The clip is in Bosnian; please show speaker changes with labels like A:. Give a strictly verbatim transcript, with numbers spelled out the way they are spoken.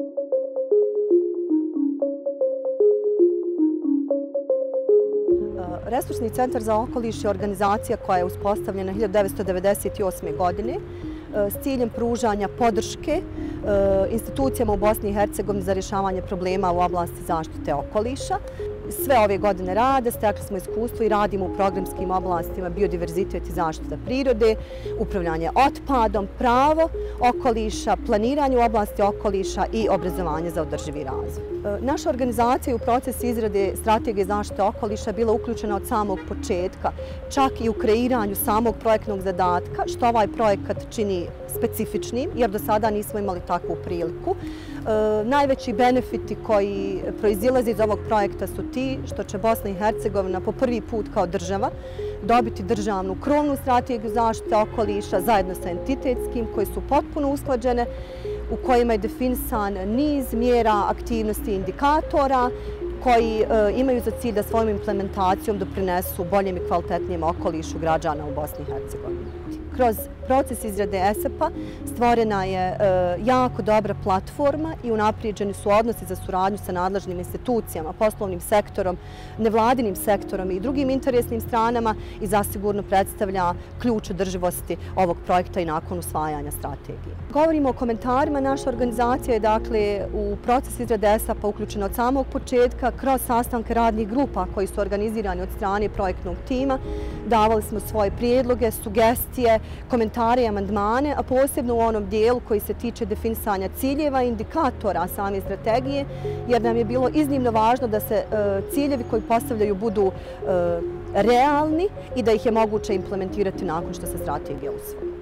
A: Resursni centar za okoliš je organizacija koja je uspostavljena hiljadu devetsto devedeset osme. godine s ciljem pružanja podrške institucijama u Bosni i Hercegovini za rješavanje problema u oblasti zaštite okoliša. Sve ove godine rade, stekli smo iskustvo i radimo u programskim oblastima biodiverzitet i zaštita prirode, upravljanje otpadom, pravo okoliša, planiranje u oblasti okoliša i obrazovanje za održivi razvoj. Naša organizacija je u proces izrade strategije zaštite okoliša bila uključena od samog početka, čak i u kreiranju samog projektnog zadatka, što ovaj projekat čini specifičnim, jer do sada nismo imali takvu priliku. E, najveći benefiti koji proizilaze iz ovog projekta su ti što će Bosna i Hercegovina po prvi put kao država dobiti državnu krovnu strategiju zaštite okoliša zajedno sa entitetskim koji su potpuno usklađene, u kojima je definisan niz mjera, aktivnosti i indikatora koji e, imaju za cilj da svojom implementacijom doprinesu boljem i kvalitetnijem okolišu građana u Bosni i Hercegovini. Kroz proces izrade E S A P-a stvorena je e, jako dobra platforma i unaprijeđeni su odnosi za suradnju sa nadležnim institucijama, poslovnim sektorom, nevladinim sektorom i drugim interesnim stranama i zasigurno predstavlja ključ održivosti ovog projekta i nakon usvajanja strategije. Govorimo o komentarima. Naša organizacija je dakle u proces izrade E S A P-a uključena od samog početka kroz sastanke radnih grupa koji su organizirani od strane projektnog tima. Davali smo svoje prijedloge, sugestije, komentare i amandmane, a posebno u onom dijelu koji se tiče definisanja ciljeva i indikatora same strategije, jer nam je bilo iznimno važno da se e, ciljevi koji postavljaju budu e, realni i da ih je moguće implementirati nakon što se strategija usvoji.